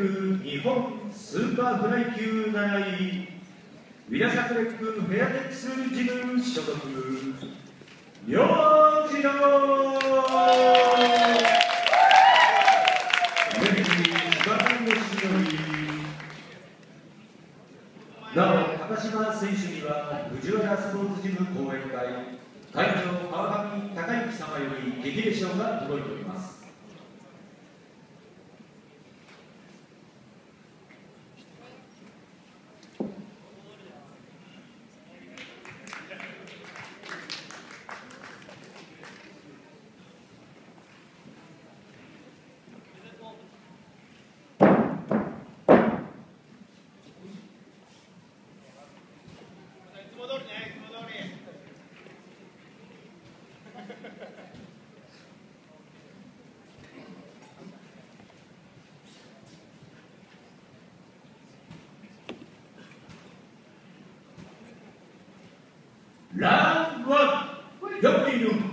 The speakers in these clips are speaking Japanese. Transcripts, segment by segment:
ク日本スーパーフライ級7位ウィラサクレックフェアテックスジム所属明治のなお、高島選手には藤原スポーツジム講演会会長川上隆之様より激励賞が届いております。ラウンドワン、4人の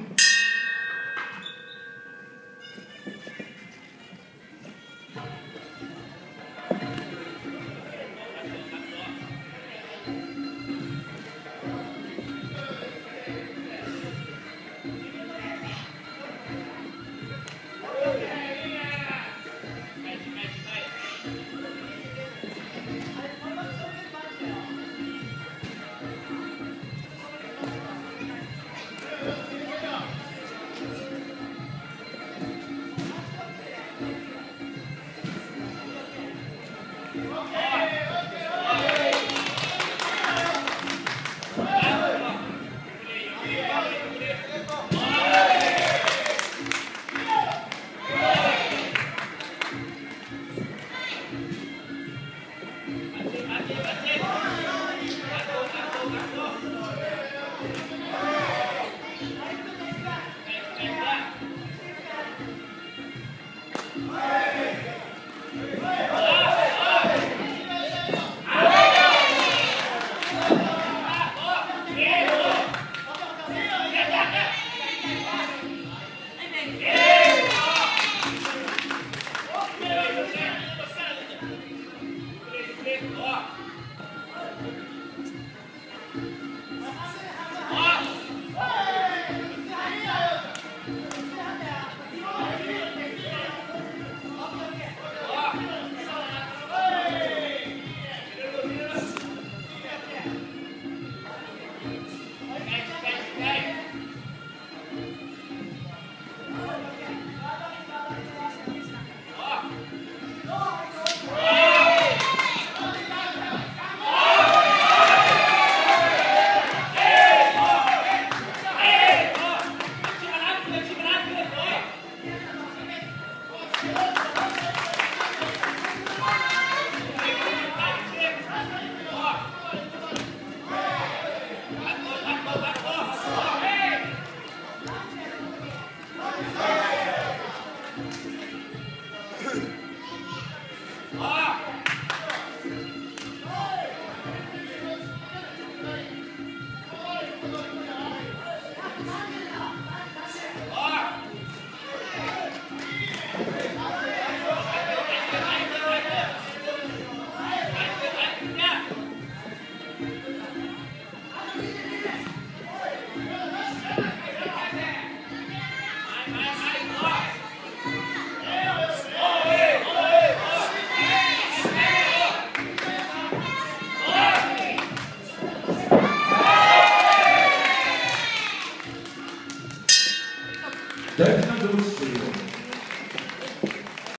大事な同志という